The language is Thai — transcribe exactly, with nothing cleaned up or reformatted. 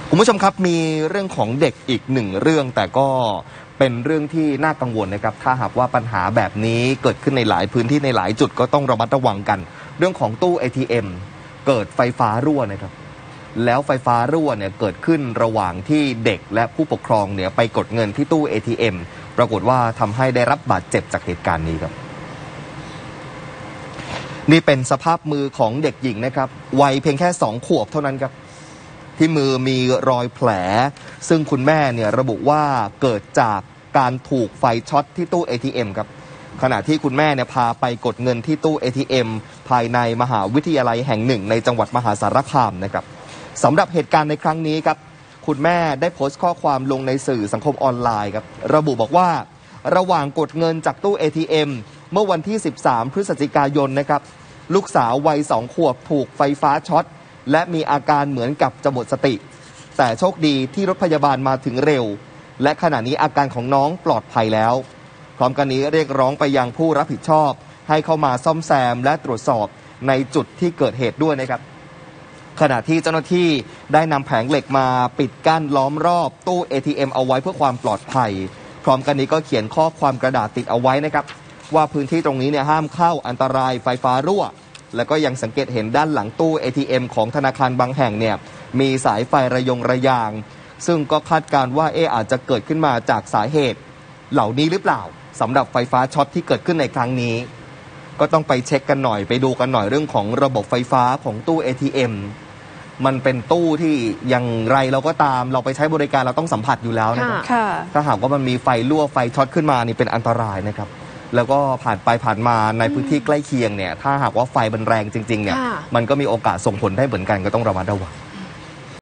คุณผู้ชมครับมีเรื่องของเด็กอีกหนึ่งเรื่องแต่ก็เป็นเรื่องที่น่ากังวลนะครับถ้าหากว่าปัญหาแบบนี้เกิดขึ้นในหลายพื้นที่ในหลายจุดก็ต้องระมัดระวังกันเรื่องของตู้ เอ ที เอ็ม เกิดไฟฟ้ารั่วนะครับแล้วไฟฟ้ารั่วเนี่ยเกิดขึ้นระหว่างที่เด็กและผู้ปกครองเนี่ยไปกดเงินที่ตู้ เอ ที เอ็ม ปรากฏว่าทำให้ได้รับบาดเจ็บจากเหตุการณ์นี้ครับนี่เป็นสภาพมือของเด็กหญิงนะครับวัยเพียงแค่สองขวบเท่านั้นครับที่มือมีรอยแผลซึ่งคุณแม่เนี่ยระบุว่าเกิดจากการถูกไฟช็อตที่ตู้ เอ ที เอ็ม ครับขณะที่คุณแม่เนี่ยพาไปกดเงินที่ตู้ เอ ที เอ็ม ภายในมหาวิทยาลัยแห่งหนึ่งในจังหวัดมหาสารคามนะครับสำหรับเหตุการณ์ในครั้งนี้ครับคุณแม่ได้โพสต์ข้อความลงในสื่อสังคมออนไลน์ครับระบุบอกว่าระหว่างกดเงินจากตู้ เอ ที เอ็ม เมื่อวันที่สิบสามพฤศจิกายนนะครับลูกสาววัยสองขวบถูกไฟฟ้าช็อตและมีอาการเหมือนกับจะหมดสติแต่โชคดีที่รถพยาบาลมาถึงเร็วและขณะนี้อาการของน้องปลอดภัยแล้วพร้อมกันนี้เรียกร้องไปยังผู้รับผิดชอบให้เข้ามาซ่อมแซมและตรวจสอบในจุดที่เกิดเหตุด้วยนะครับขณะที่เจ้าหน้าที่ได้นำแผงเหล็กมาปิดกั้นล้อมรอบตู้ เอ ที เอ็ม เอาไว้เพื่อความปลอดภัยพร้อมกันนี้ก็เขียนข้อความกระดาษติดเอาไว้นะครับว่าพื้นที่ตรงนี้เนี่ยห้ามเข้าอันตรายไฟฟ้ารั่วแล้วก็ยังสังเกตเห็นด้านหลังตู้ เอ ที เอ็ม ของธนาคารบางแห่งเนี่ยมีสายไฟระยงระยางซึ่งก็คาดการว่าเอออาจจะเกิดขึ้นมาจากสาเหตุเหล่านี้หรือเปล่าสำหรับไฟฟ้าช็อตที่เกิดขึ้นในครั้งนี้ก็ต้องไปเช็คกันหน่อยไปดูกันหน่อยเรื่องของระบบไฟฟ้าของตู้ เอ ที เอ็ม มันเป็นตู้ที่อย่างไรเราก็ตามเราไปใช้บริการเราต้องสัมผัสอยู่แล้วนะครับถ้าหากว่ามันมีไฟรั่วไฟช็อตขึ้นมานี่เป็นอันตรายนะครับแล้วก็ผ่านไปผ่านมาในพื้นที่ใกล้เคียงเนี่ยถ้าหากว่าไฟมันแรงจริงๆเนี่ยมันก็มีโอกาสส่งผลได้เหมือนกันก็ต้องระมัดระวัง